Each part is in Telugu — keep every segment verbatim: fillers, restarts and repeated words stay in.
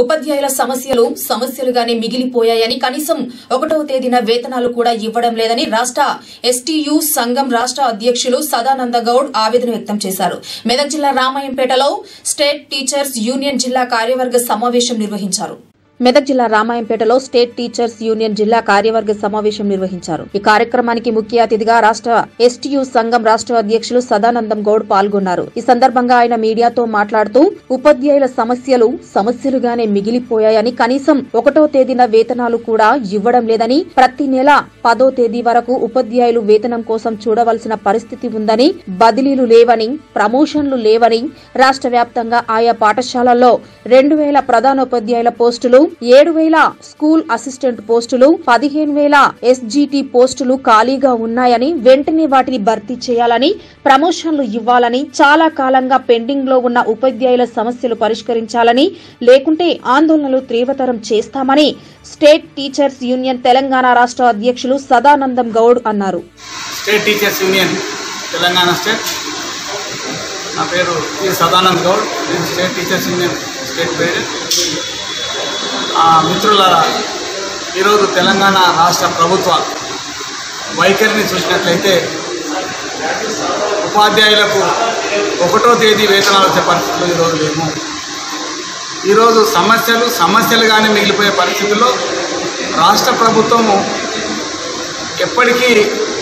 ఉపాధ్యాయుల సమస్యలు సమస్యలుగానే మిగిలిపోయాయని కనీసం ఒకటవ తేదీన వేతనాలు కూడా ఇవ్వడం లేదని రాష్ట్ర ఎస్టీయూ సంఘం రాష్ట్ర అధ్యక్షులు సదానంద గౌడ్ ఆవేదన వ్యక్తం చేశారు. మెదక్ జిల్లా రామాయంపేటలో స్టేట్ టీచర్స్ యూనియన్ జిల్లా కార్యవర్గ సమావేశం నిర్వహించారు. మెదక్ జిల్లా రామాయంపేటలో స్టేట్ టీచర్స్ యూనియన్ జిల్లా కార్యవర్గ సమావేశం నిర్వహించారు. ఈ కార్యక్రమానికి ముఖ్య అతిథిగా రాష్ట్ర ఎస్టీయూ సంఘం రాష్ట్ర అధ్యక్షులు సదానందం గౌడ్ పాల్గొన్నారు. ఈ సందర్భంగా ఆయన మీడియాతో మాట్లాడుతూ ఉపాధ్యాయుల సమస్యలు సమస్యలుగానే మిగిలిపోయాయని కనీసం ఒకటో తేదీన వేతనాలు కూడా ఇవ్వడం లేదని ప్రతి నెల పదో తేదీ వరకు ఉపాధ్యాయులు వేతనం కోసం చూడవలసిన పరిస్థితి ఉందని బదిలీలు లేవని ప్రమోషన్లు లేవని రాష్ట్ర వ్యాప్తంగా ఆయా పాఠశాలల్లో రెండు వేల ప్రధానోపాధ్యాయుల పోస్టులు ఏడు వేల స్కూల్ అసిస్టెంట్ పోస్టులు పదిహేను వేల ఎస్జీటీ పోస్టులు ఖాళీగా ఉన్నాయని వెంటనే వాటిని భర్తీ చేయాలని ప్రమోషన్లు ఇవ్వాలని చాలా కాలంగా పెండింగ్ లో ఉన్న ఉపాధ్యాయుల సమస్యలు పరిష్కరించాలని లేకుంటే ఆందోళనలు తీవ్రతరం చేస్తామని స్టేట్ టీచర్స్ యూనియన్ తెలంగాణ రాష్ట్ర అధ్యక్షులు సదానందం గౌడ్ అన్నారు. State teachers union Telangana state నా పేరు సదానంద్ గౌడ్. నేను state teachers union state president. మిత్రులారా, ఈరోజు తెలంగాణ రాష్ట్ర ప్రభుత్వ వైఖరిని చూసినట్లయితే ఉపాధ్యాయులకు ఒకటో తేదీ వేతనాలు వచ్చే పరిస్థితుల్లో ఈరోజు లేము. ఈరోజు సమస్యలు సమస్యలుగానే మిగిలిపోయే పరిస్థితుల్లో రాష్ట్ర ప్రభుత్వము ఎప్పటికీ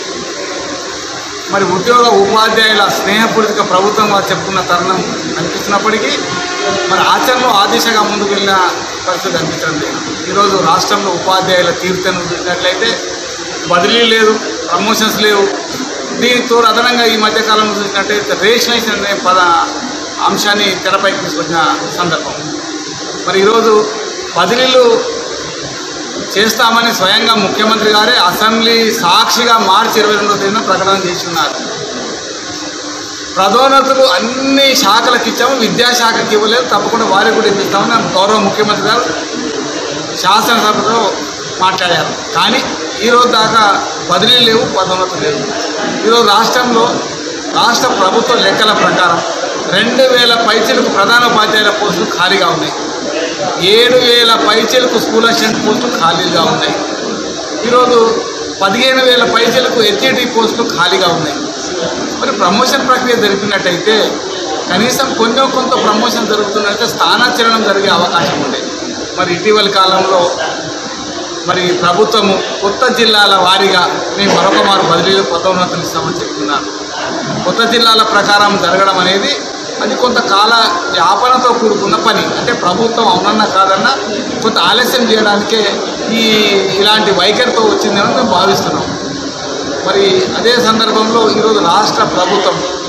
మరి ఉద్యోగ ఉపాధ్యాయుల స్నేహపూరిత ప్రభుత్వంగా చెప్పుకున్న తరుణం అనిపిస్తున్నప్పటికీ మరి ఆచరణలో ఆ దిశగా ముందుకు వెళ్ళిన పరిస్థితి అనిపించండి. ఈరోజు రాష్ట్రంలో ఉపాధ్యాయుల తీర్థను చూసినట్లయితే బదిలీ లేదు, ప్రమోషన్స్ లేవు. దీనితో అదనంగా ఈ మధ్యకాలంలో చూసినట్లయితే రేషనైజేషన్ అనే పద అంశాన్ని తెరపైకి తీసుకొచ్చిన సందర్భం. మరి ఈరోజు బదిలీలు చేస్తామని స్వయంగా ముఖ్యమంత్రి గారే అసెంబ్లీ సాక్షిగా మార్చి ఇరవై రెండవ తేదీన ప్రకటన చేస్తున్నారు. ప్రధోన్నతులు అన్ని శాఖలకు ఇచ్చాము, విద్యాశాఖకి ఇవ్వలేదు, తప్పకుండా వారికి కూడా ఇప్పిస్తామని గౌరవ ముఖ్యమంత్రి గారు శాసనసభలో మాట్లాడారు. కానీ ఈరోజు దాకా బదిలీలు లేవు, పదోన్నతులు లేవు. ఈరోజు రాష్ట్రంలో రాష్ట్ర ప్రభుత్వ లెక్కల ప్రకారం రెండు వేల పైచీలకు ప్రధానోపాధ్యాయుల పోస్టులు ఖాళీగా ఉన్నాయి. ఏడు వేల పైచీలకు స్కూల్ అసిస్టెంట్ పోస్టులు ఖాళీగా ఉన్నాయి. ఈరోజు పదిహేను వేల పైచీలకు హెచ్ఏటీ పోస్టులు ఖాళీగా ఉన్నాయి. మరి ప్రమోషన్ ప్రక్రియ జరిపినట్టయితే కనీసం కొంచెం కొంత ప్రమోషన్ జరుగుతున్నట్టే స్థానాచరణం జరిగే అవకాశం ఉండేది. మరి ఇటీవలి కాలంలో మరి ప్రభుత్వము కొత్త జిల్లాల వారీగా మేము మరొక మారు బదిలీలు పదోన్నతులు ఇస్తామని చెప్తున్నారు. కొత్త జిల్లాల ప్రకారం జరగడం అనేది అది కొంత కాల యాపనతో కూడుకున్న పని. అంటే ప్రభుత్వం అవునన్నా కాదన్నా కొంత ఆలస్యం చేయడానికే ఈ ఇలాంటి వైఖరితో వచ్చిందని మేము భావిస్తున్నాం. మరి అదే సందర్భంలో ఈరోజు రాష్ట్ర ప్రభుత్వం